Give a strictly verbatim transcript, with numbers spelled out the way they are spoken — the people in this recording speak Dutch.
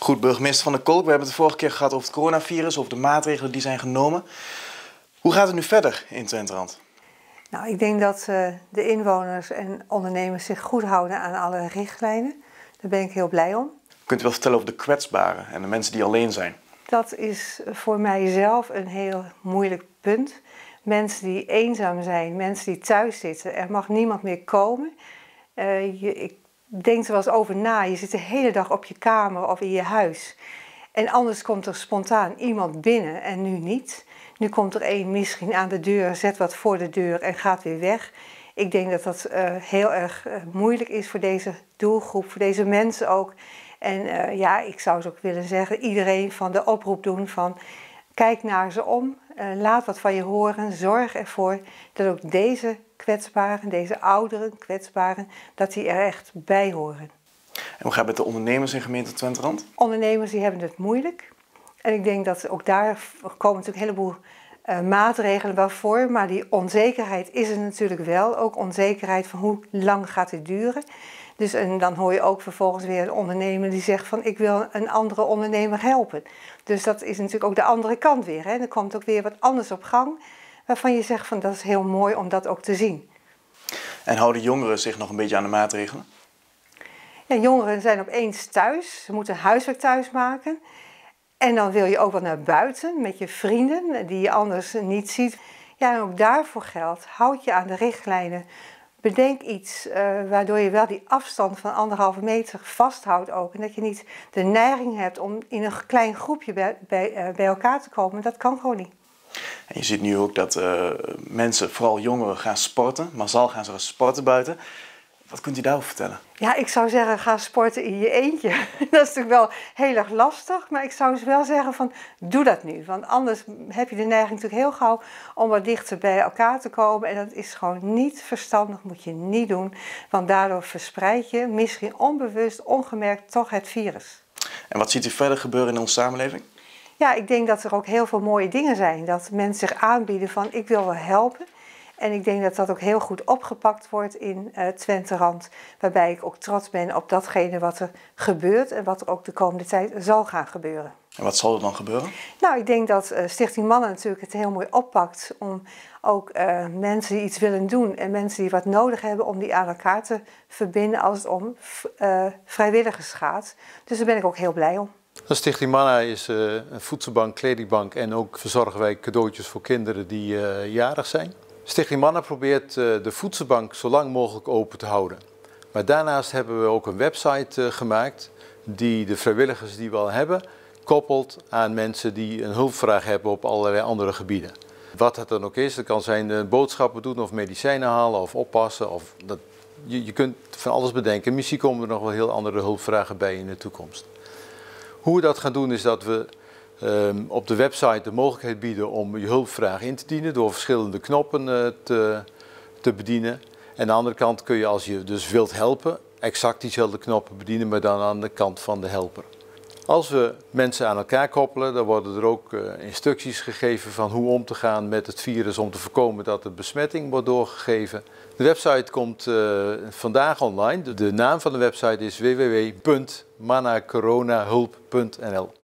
Goed, burgemeester Van der Kolk, we hebben het de vorige keer gehad over het coronavirus, over de maatregelen die zijn genomen. Hoe gaat het nu verder in Twenterand? Nou, ik denk dat uh, de inwoners en ondernemers zich goed houden aan alle richtlijnen. Daar ben ik heel blij om. Kunt u wel vertellen over de kwetsbaren en de mensen die alleen zijn? Dat is voor mijzelf een heel moeilijk punt. Mensen die eenzaam zijn, mensen die thuis zitten, er mag niemand meer komen. Uh, je, ik denk er wel eens over na, je zit de hele dag op je kamer of in je huis. En anders komt er spontaan iemand binnen en nu niet. Nu komt er één misschien aan de deur, zet wat voor de deur en gaat weer weg. Ik denk dat dat uh, heel erg uh, moeilijk is voor deze doelgroep, voor deze mensen ook. En uh, ja, ik zou ze ook willen zeggen, iedereen van de oproep doen van kijk naar ze om, uh, laat wat van je horen, zorg ervoor dat ook deze kwetsbaren, deze ouderen kwetsbaren, dat die er echt bij horen. En hoe gaat het met de ondernemers in gemeente Twenterand? Ondernemers die hebben het moeilijk. En ik denk dat ook daar komen natuurlijk een heleboel uh, maatregelen wel voor. Maar die onzekerheid is er natuurlijk wel. Ook onzekerheid van hoe lang gaat dit duren. Dus en dan hoor je ook vervolgens weer een ondernemer die zegt van ik wil een andere ondernemer helpen. Dus dat is natuurlijk ook de andere kant weer. Hè. Er komt ook weer wat anders op gang. Waarvan je zegt van dat is heel mooi om dat ook te zien. En houden jongeren zich nog een beetje aan de maatregelen? Ja, jongeren zijn opeens thuis. Ze moeten huiswerk thuis maken. En dan wil je ook wel naar buiten met je vrienden die je anders niet ziet. Ja, en ook daarvoor geldt, houd je aan de richtlijnen. Bedenk iets uh, waardoor je wel die afstand van anderhalve meter vasthoudt ook. En dat je niet de neiging hebt om in een klein groepje bij, bij, uh, bij elkaar te komen. Dat kan gewoon niet. En je ziet nu ook dat uh, mensen, vooral jongeren, gaan sporten. Massaal gaan ze gaan sporten buiten. Wat kunt u daarover vertellen? Ja, ik zou zeggen, ga sporten in je eentje. Dat is natuurlijk wel heel erg lastig, maar ik zou wel zeggen van, doe dat nu. Want anders heb je de neiging natuurlijk heel gauw om wat dichter bij elkaar te komen. En dat is gewoon niet verstandig, moet je niet doen. Want daardoor verspreid je misschien onbewust, ongemerkt toch het virus. En wat ziet u verder gebeuren in onze samenleving? Ja, ik denk dat er ook heel veel mooie dingen zijn. Dat mensen zich aanbieden van, ik wil wel helpen. En ik denk dat dat ook heel goed opgepakt wordt in uh, Twenterand. Waarbij ik ook trots ben op datgene wat er gebeurt en wat er ook de komende tijd zal gaan gebeuren. En wat zal er dan gebeuren? Nou, ik denk dat uh, Stichting Mannen natuurlijk het heel mooi oppakt om ook uh, mensen die iets willen doen en mensen die wat nodig hebben om die aan elkaar te verbinden als het om uh, vrijwilligers gaat. Dus daar ben ik ook heel blij om. De Stichting Manna is uh, een voedselbank, kledingbank en ook verzorgen wij cadeautjes voor kinderen die uh, jarig zijn. Stichting Manna probeert uh, de voedselbank zo lang mogelijk open te houden. Maar daarnaast hebben we ook een website uh, gemaakt die de vrijwilligers die we al hebben koppelt aan mensen die een hulpvraag hebben op allerlei andere gebieden. Wat het dan ook is, dat kan zijn uh, boodschappen doen of medicijnen halen of oppassen. Of dat, je, je kunt van alles bedenken. Misschien komen er nog wel heel andere hulpvragen bij in de toekomst. Hoe we dat gaan doen is dat we um, op de website de mogelijkheid bieden om je hulpvraag in te dienen door verschillende knoppen uh, te, te bedienen. En aan de andere kant kun je, als je dus wilt helpen, exact diezelfde knoppen bedienen, maar dan aan de kant van de helper. Als we mensen aan elkaar koppelen, dan worden er ook uh, instructies gegeven van hoe om te gaan met het virus om te voorkomen dat de besmetting wordt doorgegeven. De website komt uh, vandaag online. De, de naam van de website is w w w punt manna coronahulp punt n l.